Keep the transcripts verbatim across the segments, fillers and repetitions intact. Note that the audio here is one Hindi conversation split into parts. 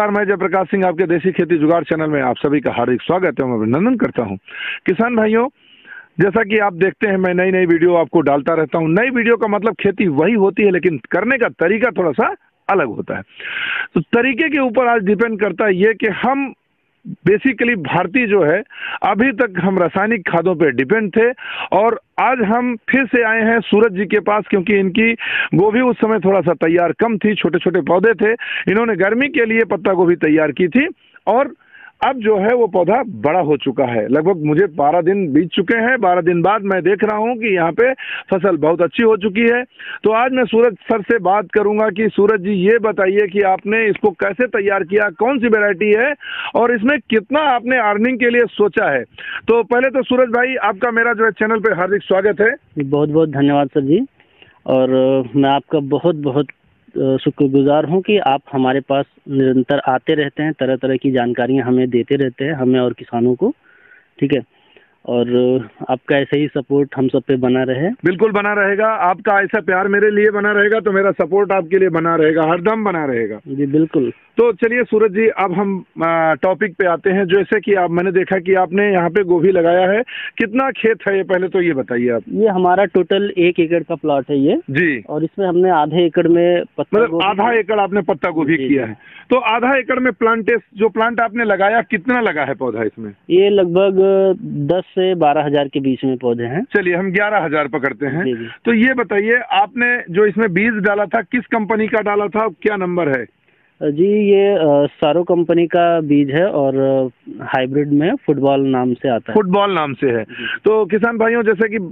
नमस्कार, मैं जयप्रकाश सिंह आपके देसी खेती जुगाड़ चैनल में आप सभी का हार्दिक स्वागत है, मैं अभिनंदन करता हूं। किसान भाइयों, जैसा कि आप देखते हैं मैं नई नई वीडियो आपको डालता रहता हूं। नई वीडियो का मतलब खेती वही होती है, लेकिन करने का तरीका थोड़ा सा अलग होता है। तो तरीके के ऊपर आज डिपेंड करता है ये कि हम बेसिकली भारतीय जो है अभी तक हम रासायनिक खादों पे डिपेंड थे, और आज हम फिर से आए हैं सूरज जी के पास, क्योंकि इनकी गोभी उस समय थोड़ा सा तैयार कम थी, छोटे छोटे पौधे थे। इन्होंने गर्मी के लिए पत्ता गोभी तैयार की थी और अब जो है वो पौधा बड़ा हो चुका है। लगभग मुझे बारह दिन बीत चुके हैं। बारह दिन बाद मैं देख रहा हूं कि यहाँ पे फसल बहुत अच्छी हो चुकी है। तो आज मैं सूरज सर से बात करूंगा कि सूरज जी ये बताइए कि आपने इसको कैसे तैयार किया, कौन सी वैरायटी है और इसमें कितना आपने अर्निंग के लिए सोचा है। तो पहले तो सूरज भाई, आपका मेरा जो है चैनल पे हार्दिक स्वागत है। बहुत बहुत धन्यवाद सर जी, और मैं आपका बहुत बहुत शुक्रगुजार हूं कि आप हमारे पास निरंतर आते रहते हैं, तरह तरह की जानकारियां हमें देते रहते हैं, हमें और किसानों को। ठीक है, और आपका ऐसे ही सपोर्ट हम सब पे बना रहे। बिल्कुल बना रहेगा। आपका ऐसा प्यार मेरे लिए बना रहेगा तो मेरा सपोर्ट आपके लिए बना रहेगा, हरदम बना रहेगा जी। बिल्कुल। तो चलिए सूरज जी, अब हम टॉपिक पे आते हैं। जैसे कि आप, मैंने देखा कि आपने यहाँ पे गोभी लगाया है। कितना खेत है ये, पहले तो ये बताइए आप। ये हमारा टोटल एक एकड़ का प्लॉट है ये जी, और इसमें हमने आधे एकड़ में पत्ता मतलब आधा एकड़ आपने पत्ता गोभी किया है। तो आधा एकड़ में प्लांटेस जो प्लांट आपने लगाया, कितना लगा है पौधा इसमें? ये लगभग दस से बारह हजार के बीच में पौधे हैं। चलिए हम ग्यारह हजार पकड़ते हैं। तो ये बताइए, आपने जो इसमें बीज डाला था किस कंपनी का डाला था, क्या नंबर है? जी, ये सारो कंपनी का बीज है और हाइब्रिड में फुटबॉल नाम से आता है। फुटबॉल नाम से है। तो किसान भाइयों, जैसे कि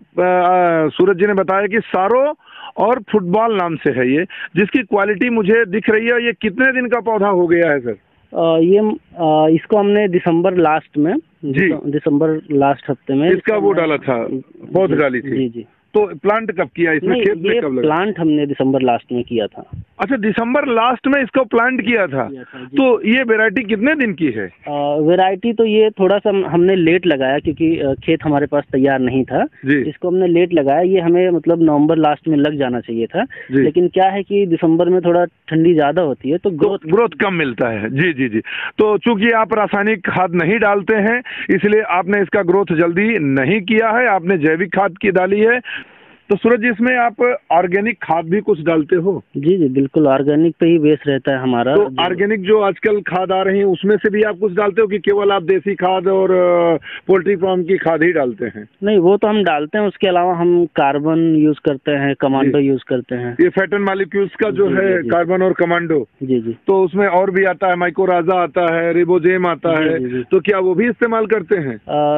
सूरज जी ने बताया कि सारो और फुटबॉल नाम से है ये, जिसकी क्वालिटी मुझे दिख रही है। ये कितने दिन का पौधा हो गया है सर? आ, ये आ, इसको हमने दिसंबर लास्ट में जी दिसंबर लास्ट हफ्ते में इसका वो डाला था, पौध डाली थी। जी जी। तो प्लांट कब किया इसमें? खेत में कब लगा? प्लांट हमने दिसंबर लास्ट में किया था। अच्छा, दिसंबर लास्ट में इसको प्लांट किया था, किया था तो ये वैरायटी कितने दिन की है? वैरायटी तो ये थोड़ा सा हमने लेट लगाया, क्योंकि खेत हमारे पास तैयार नहीं था जी। इसको हमने लेट लगाया। ये हमें मतलब नवंबर लास्ट में लग जाना चाहिए था, लेकिन क्या है कि दिसंबर में थोड़ा ठंडी ज्यादा होती है तो ग्रोथ ग्रोथ कम मिलता है। जी जी जी। तो चूंकि आप रासायनिक खाद नहीं डालते हैं, इसलिए आपने इसका ग्रोथ जल्दी नहीं किया है, आपने जैविक खाद की डाली है। तो सूरज, इसमें आप ऑर्गेनिक खाद भी कुछ डालते हो? जी जी बिल्कुल, ऑर्गेनिक पे ही बेस रहता है हमारा। तो ऑर्गेनिक जो आजकल खाद आ रही है उसमें से भी आप कुछ डालते हो कि केवल आप देसी खाद और पोल्ट्री फार्म की खाद ही डालते हैं? नहीं, वो तो हम डालते हैं, उसके अलावा हम कार्बन यूज करते हैं, कमांडो यूज करते हैं। ये फैटन मालिक्यूल्स का जो है कार्बन और कमांडो, जी जी, तो उसमें और भी आता है, माइकोराजा आता है, रिबोजेम आता है, तो क्या वो भी इस्तेमाल करते हैं?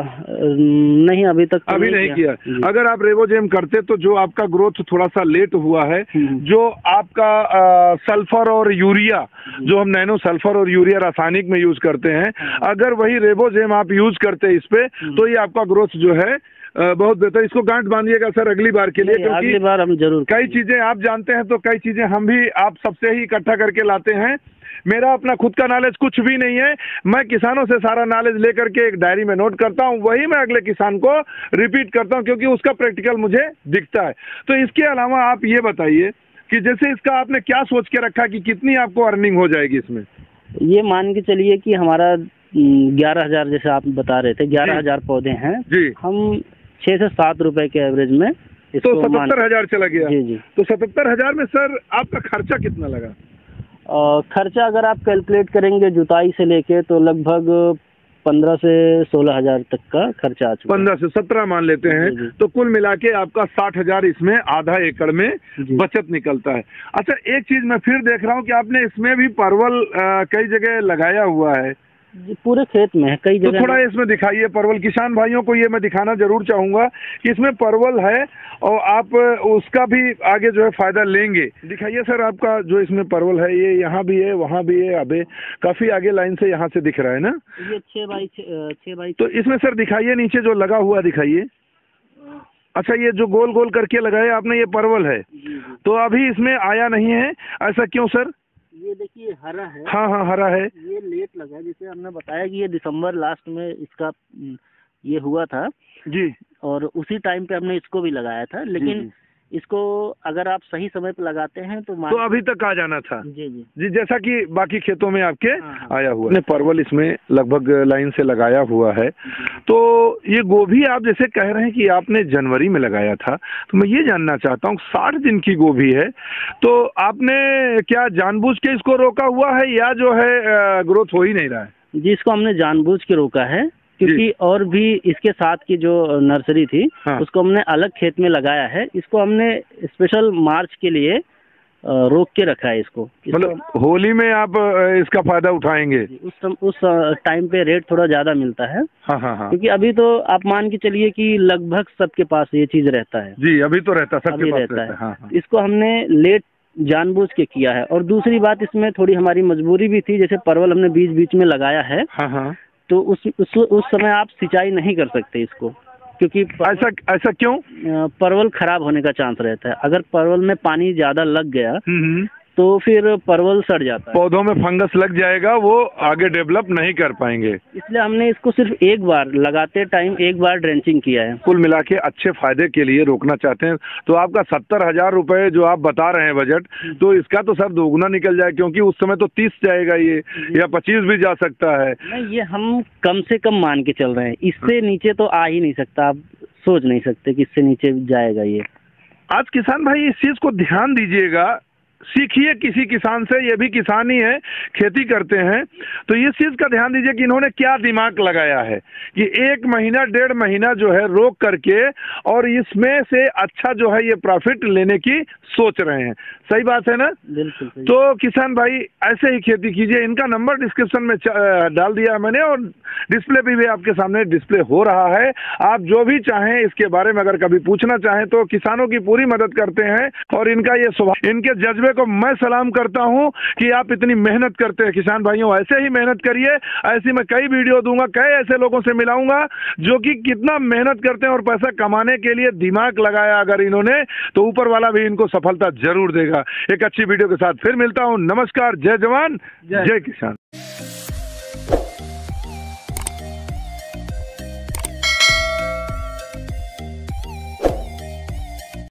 नहीं, अभी तक अभी नहीं किया। अगर आप रिबोजेम करते तो जो आपका ग्रोथ थोड़ा सा लेट हुआ है, जो आपका आ, सल्फर और यूरिया, जो हम नैनो सल्फर और यूरिया रासायनिक में यूज करते हैं, अगर वही रेबोजेम आप यूज करते हैं इस पे, तो ये आपका ग्रोथ जो है बहुत बेहतर। इसको गांठ बांधिएगा सर अगली बार के लिए, क्योंकि अगली बार हम जरूर कई चीजें आप जानते हैं तो कई चीजें हम भी आप सबसे ही इकट्ठा करके लाते हैं। मेरा अपना खुद का नॉलेज कुछ भी नहीं है, मैं किसानों से सारा नॉलेज लेकर के एक डायरी में नोट करता हूं, वही मैं अगले किसान को रिपीट करता हूं, क्योंकि उसका प्रैक्टिकल मुझे दिखता है। तो इसके अलावा आप ये बताइए कि जैसे इसका आपने क्या सोच के रखा कि कितनी आपको अर्निंग हो जाएगी इसमें? ये मान के चलिए कि हमारा ग्यारह हजार जैसे आप बता रहे थे, ग्यारह हजार पौधे हैं जी, हम छह से सात रुपए के एवरेज में, तो सतहत्तर हजार चला गया। जी जी। तो सतहत्तर हजार में सर आपका खर्चा कितना लगा? आ, खर्चा अगर आप कैलकुलेट करेंगे जुताई से लेके तो लगभग पंद्रह से सोलह हजार तक का खर्चा आ चुका। पंद्रह से सत्रह मान लेते हैं, तो कुल मिला के आपका साठ हजार इसमें आधा एकड़ में बचत निकलता है। अच्छा, एक चीज मैं फिर देख रहा हूँ कि आपने इसमें भी परवल कई जगह लगाया हुआ है। पूरे खेत में है, कई जगह। तो थोड़ा इसमें दिखाइए परवल, किसान भाइयों को ये मैं दिखाना जरूर चाहूंगा कि इसमें परवल है और आप उसका भी आगे जो है फायदा लेंगे। दिखाइए सर, आपका जो इसमें परवल है, ये यहाँ भी है, वहाँ भी है, अबे काफी आगे लाइन से यहाँ से दिख रहा है ना, ये छह बाई छह बाई। तो इसमें सर दिखाइए नीचे जो लगा हुआ दिखाइए। अच्छा, ये जो गोल गोल करके लगाए आपने, ये परवल है, तो अभी इसमें आया नहीं है, ऐसा क्यों सर? ये देखिए हरा है। हाँ हाँ हरा है। ये लेट लगा, जैसे हमने बताया कि ये दिसंबर लास्ट में इसका ये हुआ था जी, और उसी टाइम पे हमने इसको भी लगाया था, लेकिन इसको अगर आप सही समय पर लगाते हैं तो तो अभी तक आ जाना था। जी जी जी, जैसा कि बाकी खेतों में आपके हाँ, हाँ। आया हुआ है। परवल इसमें लगभग लाइन से लगाया हुआ है। तो ये गोभी आप जैसे कह रहे हैं कि आपने जनवरी में लगाया था, तो मैं ये जानना चाहता हूँ साठ दिन की गोभी है, तो आपने क्या जानबूझ के इसको रोका हुआ है या जो है ग्रोथ हो ही नहीं रहा है? जी, इसको हमने जानबूझ के रोका है क्योंकि और भी इसके साथ की जो नर्सरी थी हाँ। उसको हमने अलग खेत में लगाया है। इसको हमने स्पेशल मार्च के लिए रोक के रखा है इसको, इसको मतलब होली में आप इसका फायदा उठाएंगे? उस सम, उस टाइम पे रेट थोड़ा ज्यादा मिलता है। हाँ हाँ हाँ। क्योंकि अभी तो आप मान के चलिए कि लगभग सबके पास ये चीज रहता है। जी, अभी तो रहता सबके अभी पास रहता, रहता है। हाँ हाँ। इसको हमने लेट जानबूझ के किया है। और दूसरी बात, इसमें थोड़ी हमारी मजबूरी भी थी। जैसे परवल हमने बीच बीच में लगाया है, हाँ हाँ। तो उस उस उस समय आप सिंचाई नहीं कर सकते इसको, क्योंकि ऐसा ऐसा क्यों? परवल खराब होने का चांस रहता है। अगर परवल में पानी ज्यादा लग गया हम्म तो फिर परवल सड़ जाता है, पौधों में फंगस लग जाएगा, वो आगे डेवलप नहीं कर पाएंगे। इसलिए हमने इसको सिर्फ एक बार लगाते टाइम एक बार ड्रेंचिंग किया है। कुल मिला के अच्छे फायदे के लिए रोकना चाहते हैं तो आपका सत्तर हजार रुपए जो आप बता रहे हैं बजट, तो इसका तो सर दोगुना निकल जाए, क्योंकि उस समय तो तीस जाएगा ये, या पच्चीस भी जा सकता है। नहीं, ये हम कम से कम मान के चल रहे हैं, इससे नीचे तो आ ही नहीं सकता। आप सोच नहीं सकते कि इससे नीचे जाएगा ये। आज किसान भाई इस चीज को ध्यान दीजिएगा, सीखिए किसी किसान से, ये भी किसान ही है, खेती करते हैं, तो इस चीज का ध्यान दीजिए कि इन्होंने क्या दिमाग लगाया है कि एक महीना डेढ़ महीना जो है रोक करके और इसमें से अच्छा जो है ये प्रॉफिट लेने की सोच रहे हैं। सही बात है ना? बिल्कुल। तो किसान भाई ऐसे ही खेती कीजिए। इनका नंबर डिस्क्रिप्शन में डाल दिया है मैंने, और डिस्प्ले भी, भी आपके सामने डिस्प्ले हो रहा है। आप जो भी चाहें इसके बारे में अगर कभी पूछना चाहें तो किसानों की पूरी मदद करते हैं। और इनका ये स्वभाव, इनके जज्बे को मैं सलाम करता हूं कि आप इतनी मेहनत करते हैं। किसान भाइयों ऐसे ही मेहनत करिए। ऐसी मैं कई वीडियो दूंगा, कई ऐसे लोगों से मिलाऊंगा जो कि कितना मेहनत करते हैं और पैसा कमाने के लिए दिमाग लगाया अगर इन्होंने, तो ऊपर वाला भी इनको सफलता जरूर देगा। एक अच्छी वीडियो के साथ फिर मिलता हूं। नमस्कार, जय जवान जय किसान।